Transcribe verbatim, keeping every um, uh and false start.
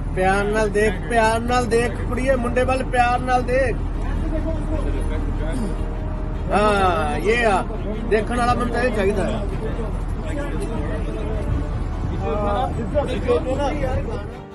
प्यार नाल देख, प्यार नाल देख कुड़िए, मुंडे वाल प्यार नाल देख। हाँ ये आ देखने वाला बंदा ये चाहिए।